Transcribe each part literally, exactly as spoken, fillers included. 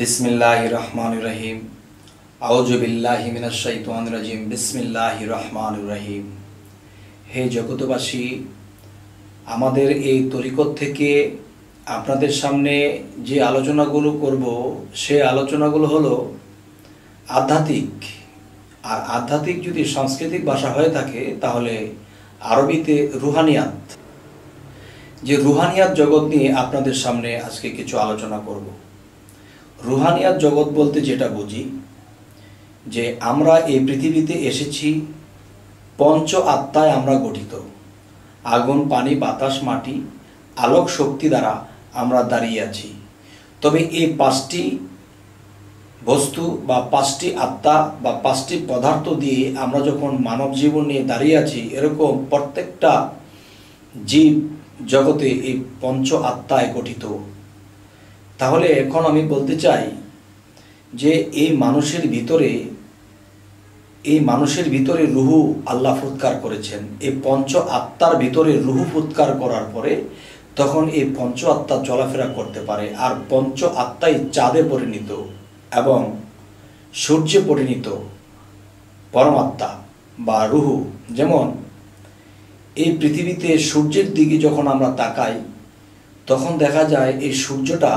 बिस्मिल्लाहिर रहमानिर रहीम आऊज़ु बिल्लाहि मिनाश शाइतानिर रजीम बिस्मिल्लाहिर रहमानिर रहीम। हे जगतबासी, आमादेर এই তরিকত থেকে আপনাদের সামনে যে আলোচনাগুলো করব সেই আলোচনাগুলো হলো আধ্যাত্মিক। আর আধ্যাত্মিক যদি সাংস্কৃতিক ভাষা হয়ে থাকে তাহলে আরবিতে রুহানিয়াত। যে রুহানিয়াত জগৎ নিয়ে আপনাদের সামনে আজকে কিছু আলোচনা করব। রুহানিয়াত জগৎ বলতে যেটা বুঝি যে আমরা এই পৃথিবীতে এসেছি পঞ্চ আত্মায় আমরা গঠিত। আগুন, পানি, বাতাস, মাটি, আলোক শক্তি দ্বারা আমরা দাঁড়িয়ে আছি। তবে এই পাঁচটি বস্তু বা পাঁচটি আত্মা বা পাঁচটি পদার্থ দিয়ে আমরা যখন মানব জীবন নিয়ে দাঁড়িয়ে আছি, এরকম প্রত্যেকটা জীব জগতে এই পঞ্চ আত্মায় গঠিত। তাহলে এখন আমি বলতে চাই যে এই মানুষের ভিতরে এই মানুষের ভিতরে রুহু আল্লাহ ফুৎকার করেছেন। এই পঞ্চ আত্মার ভিতরে রুহু ফুৎকার করার পরে তখন এই পঞ্চ আত্মা চলাফেরা করতে পারে। আর পঞ্চ আত্মাই চাঁদে পরিণত এবং সূর্যে পরিণত পরমাত্মা বা রুহু। যেমন এই পৃথিবীতে সূর্যের দিকে যখন আমরা তাকাই তখন দেখা যায় এই সূর্যটা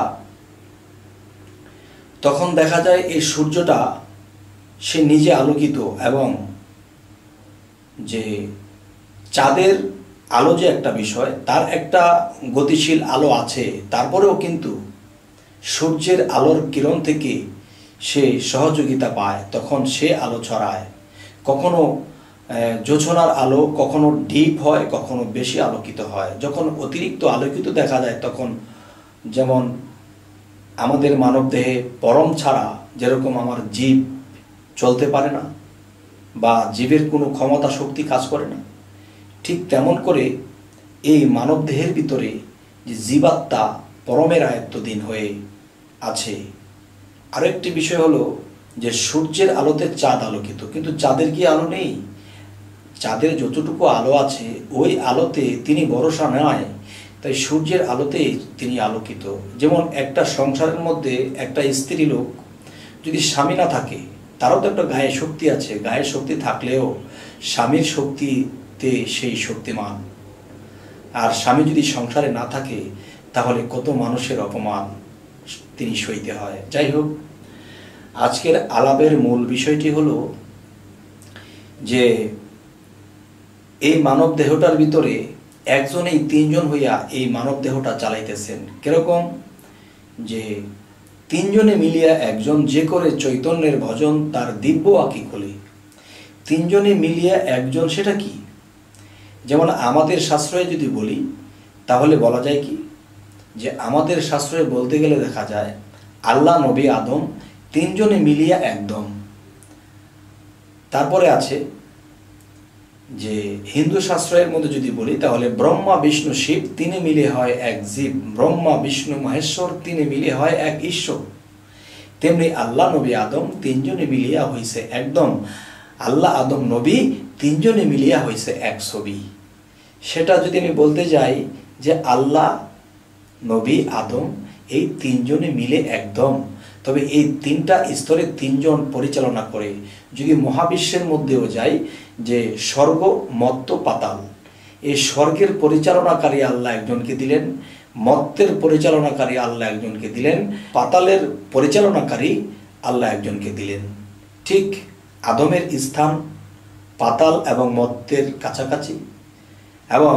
তখন দেখা যায় এই সূর্যটা সে নিজে আলোকিত এবং যে চাঁদের আলো যে একটা বিষয়, তার একটা গতিশীল আলো আছে, তারপরেও কিন্তু সূর্যের আলোর কিরণ থেকে সে সহযোগিতা পায়, তখন সে আলো ছড়ায়। কখনো জোছনার আলো কখনো ডিপ হয়, কখনো বেশি আলোকিত হয়। যখন অতিরিক্ত আলোকিত দেখা যায় তখন যেমন আমাদের মানবদেহে পরম ছাড়া যেরকম আমার জীব চলতে পারে না বা জীবের কোনো ক্ষমতা শক্তি কাজ করে না, ঠিক তেমন করে এই মানবদেহের ভিতরে যে জীবাত্মা পরমের আয়ত্তধীন হয়ে আছে। আরেকটি বিষয় হলো যে সূর্যের আলোতে চাঁদ আলোকিত, কিন্তু চাঁদের কি আলো নেই? চাঁদের যতটুকু আলো আছে ওই আলোতে তিনি ভরসা নেয়, তাই সূর্যের আলোতে তিনি আলোকিত। যেমন একটা সংসারের মধ্যে একটা স্ত্রী লোক যদি স্বামী না থাকে, তারও তো একটা গায়ে শক্তি আছে, গায়ে শক্তি থাকলেও স্বামীর শক্তিতে সেই শক্তিমান। আর স্বামী যদি সংসারে না থাকে তাহলে কত মানুষের অপমান তিনি সইতে হয়। যাই হোক, আজকের আলাপের মূল বিষয়টি হলো যে এই মানব দেহটার ভিতরে একজন এই তিনজন হইয়া এই মানব দেহটা চালাইতেছেন। কিরকম? যে তিনজনে মিলিয়া একজন যে করে চৈতন্যের ভজন তার দিব্য আঁকি খোলে। তিনজনে মিলিয়া একজন, সেটা কি? যেমন আমাদের শাস্ত্রে যদি বলি তাহলে বলা যায় কি যে আমাদের শাস্ত্রে বলতে গেলে দেখা যায় আল্লাহ, নবী, আদম তিনজনে মিলিয়া একদম। তারপরে আছে যে হিন্দু শাস্ত্রের মধ্যে যদি বলি তাহলে ব্রহ্মা, বিষ্ণু, শিব তিনে মিলে হয় এক জীব। ব্রহ্মা, বিষ্ণু, মহেশ্বর তিনে মিলে হয় এক ঈশ্বর। তেমনি আল্লাহ, নবী, আদম তিনজনে মিলিয়া হইছে একদম। আল্লাহ, আদম, নবী তিনজনে মিলিয়া হইছে এক ছবি। সেটা যদি আমি বলতে যাই যে আল্লাহ, নবী, আদম এই তিনজনে মিলে একদম, তবে এই তিনটা স্তরে তিনজন পরিচালনা করে। যদি মহাবিশ্বের মধ্যেও যাই যে স্বর্গ, মর্ত্য, পাতাল, এই স্বর্গের পরিচালনাকারী আল্লাহ একজনকে দিলেন, মর্ত্যের পরিচালনাকারী আল্লাহ একজনকে দিলেন, পাতালের পরিচালনাকারী আল্লাহ একজনকে দিলেন। ঠিক আদমের স্থান পাতাল এবং মর্ত্যের কাছাকাছি, এবং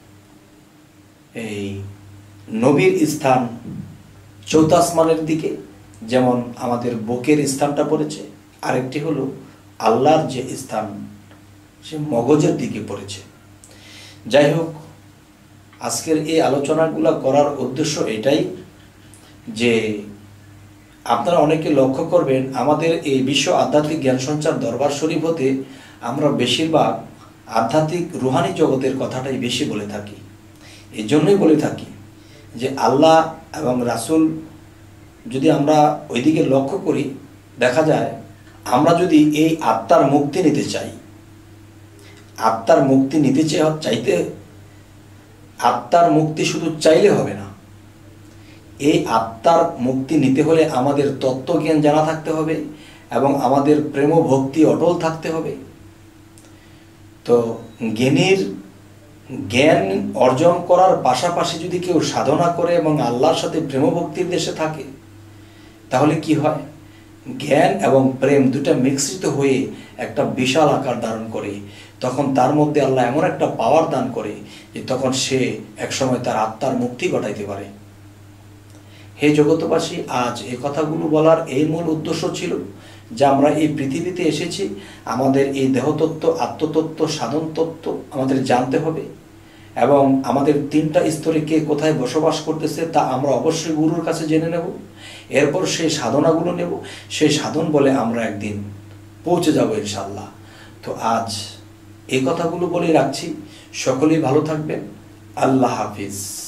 এই নবীর স্থান চৌথ আসমানের দিকে, যেমন আমাদের বুকের স্থানটা পড়েছে। আরেকটি হলো আল্লাহর যে স্থান সে মগজের দিকে পড়েছে। যাই হোক, আজকের এই আলোচনাগুলো করার উদ্দেশ্য এটাই যে আপনারা অনেকে লক্ষ্য করবেন আমাদের এই বিশ্ব আধ্যাত্মিক জ্ঞান সঞ্চার দরবার শরীফ হতে আমরা বেশিরভাগ আধ্যাত্মিক রুহানি জগতের কথাটাই বেশি বলে থাকি। এই জন্যই বলে থাকি যে আল্লাহ এবং রাসূল যদি আমরা ওইদিকে লক্ষ্য করি দেখা যায় আমরা যদি এই আত্মার মুক্তি নিতে চাই, আত্মার মুক্তি নিতে চাইতে আত্মার মুক্তি শুধু চাইলে হবে না, এই আত্মার মুক্তি নিতে হলে আমাদের তত্ত্বজ্ঞান জানা থাকতে হবে এবং আমাদের প্রেম ভক্তি অটল থাকতে হবে। তো জ্ঞানীর জ্ঞান অর্জন করার পাশাপাশি যদি কেউ সাধনা করে এবং আল্লাহর সাথে প্রেম ভক্তির দেশে থাকে, তাহলে কি হয়, জ্ঞান এবং প্রেম দুটা মিশ্রিত হয়ে একটা বিশাল আকার ধারণ করে। তখন তার মধ্যে আল্লাহ এমন একটা পাওয়ার দান করে যে তখন সে একসময় তার আত্মার মুক্তি ঘটাইতে পারে। হে জগতবাসী, আজ এই কথাগুলো বলার এই মূল উদ্দেশ্য ছিল যে আমরা এই পৃথিবীতে এসেছি, আমাদের এই দেহতত্ত্ব, আত্মতত্ত্ব, সাধন তত্ত্ব আমাদের জানতে হবে এবং আমাদের তিনটা স্তরে কে কোথায় বসবাস করতেছে তা আমরা অবশ্যই গুরুর কাছে জেনে নেব। এরপর সেই সাধনাগুলো নেব, সেই সাধন বলে আমরা একদিন পৌঁছে যাব ইনশাআল্লাহ। তো আজ এই কথাগুলো বলে রাখছি, সকলেই ভালো থাকবেন। আল্লাহ হাফিজ।